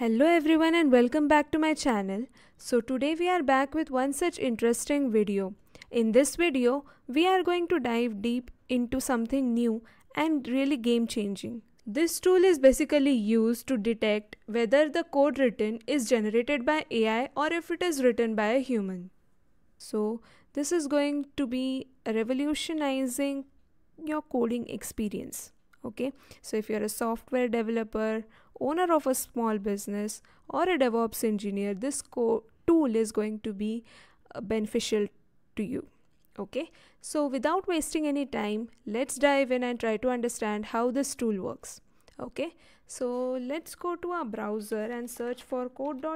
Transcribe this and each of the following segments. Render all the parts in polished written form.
Hello everyone and welcome back to my channel. So today we are back with one such interesting video. In this video, we are going to dive deep into something new and really game changing. This tool is basically used to detect whether the code written is generated by AI or if it is written by a human. So this is going to be revolutionizing your coding experience. Okay, so if you're a software developer, owner of a small business, or a DevOps engineer, this tool is going to be beneficial to you. Okay, so without wasting any time, let's dive in and try to understand how this tool works. Okay, so let's go to our browser and search for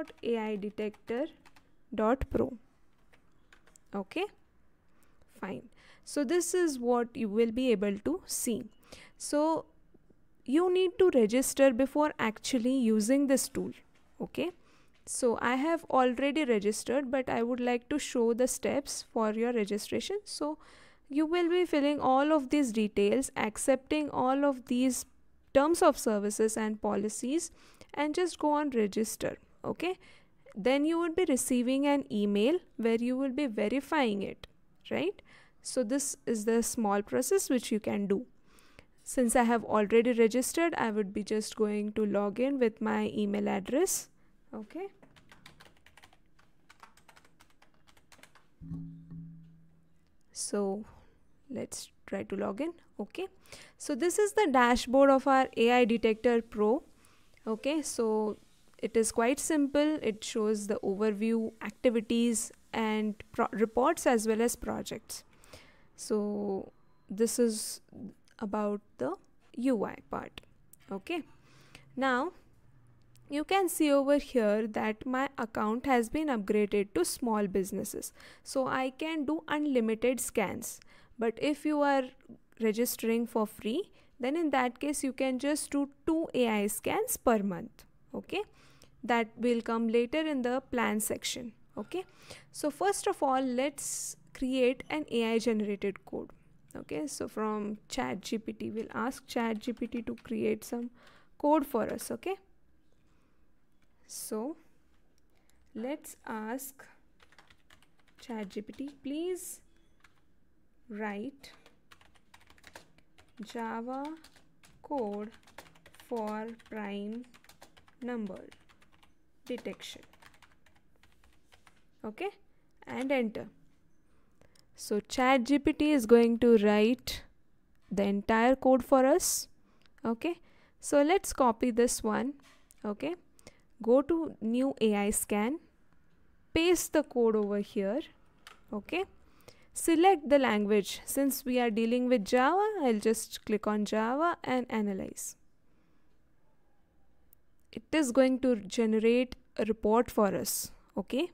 code.aidetector.pro. Okay, fine. So this is what you will be able to see. So you need to register before actually using this tool. Okay, so I have already registered, but I would like to show the steps for your registration. So you will be filling all of these details, accepting all of these terms of services and policies, and just go on register. Okay, then you would be receiving an email where you will be verifying it, right? So this is the small process which you can do. Since I have already registered, I would be just going to log in with my email address. Okay. So let's try to log in. Okay. So this is the dashboard of our AI Detector Pro. Okay. So it is quite simple. It shows the overview, activities, and reports as well as projects. So this is about the UI part. Okay, now you can see over here that my account has been upgraded to small businesses, so I can do unlimited scans. But if you are registering for free, then in that case you can just do 2 AI scans per month. Okay, that will come later in the plan section. Okay, so first of all, let's create an AI generated code. Okay, so from ChatGPT, we'll ask ChatGPT to create some code for us. Okay, so let's ask ChatGPT, please write Java code for prime number detection. Okay, and enter. So ChatGPT is going to write the entire code for us. Okay, so let's copy this one. Okay, go to new AI scan, paste the code over here. Okay, select the language. Since we are dealing with Java, I'll just click on Java and analyze. It is going to generate a report for us. Okay,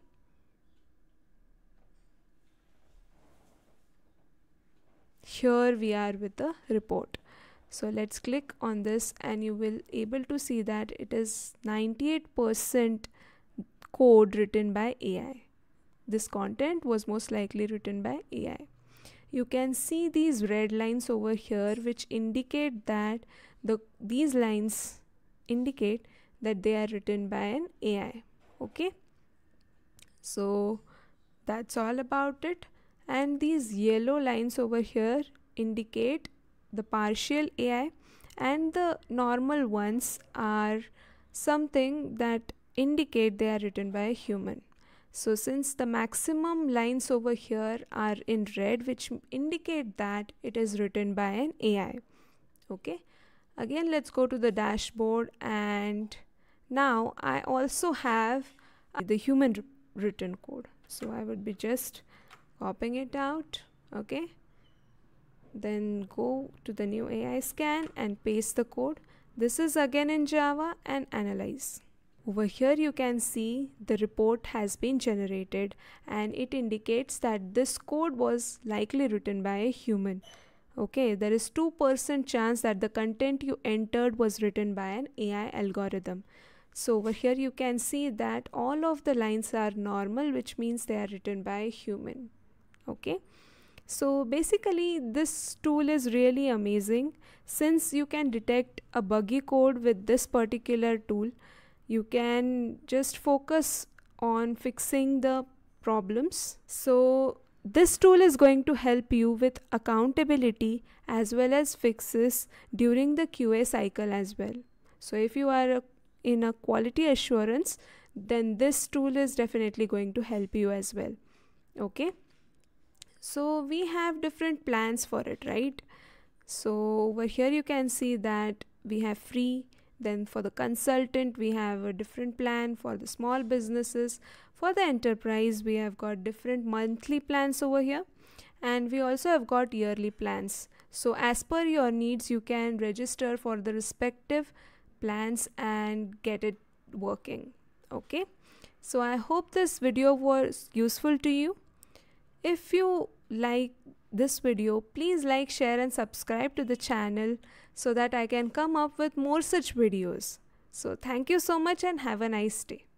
here we are with the report. So let's click on this and you will able to see that it is 98% code written by AI. This content was most likely written by AI. You can see these red lines over here which indicate that these lines indicate that they are written by an AI. Okay, so that's all about it. And these yellow lines over here indicate the partial AI, and the normal ones are something that indicate they are written by a human. So since the maximum lines over here are in red, which indicate that it is written by an AI. Okay, again let's go to the dashboard, and now I also have the human written code. So I would be just copying it out. Okay, then go to the new AI scan and paste the code. This is again in Java, and analyze. Over here you can see the report has been generated, and it indicates that this code was likely written by a human. Okay, there is 2% chance that the content you entered was written by an AI algorithm. So over here you can see that all of the lines are normal, which means they are written by a human. Okay, so basically this tool is really amazing. Since you can detect a buggy code with this particular tool, You can just focus on fixing the problems. So this tool is going to help you with accountability as well as fixes during the QA cycle as well. So if you are in a quality assurance, then this tool is definitely going to help you as well. Okay, so we have different plans for it, right? So over here you can see that we have free. Then for the consultant we have a different plan. For the small businesses, for the enterprise, we have got different monthly plans over here, and we also have got yearly plans. So as per your needs, you can register for the respective plans and get it working. Okay, so I hope this video was useful to you. If you like this video, please like, share and subscribe to the channel so that I can come up with more such videos. So thank you so much and have a nice day.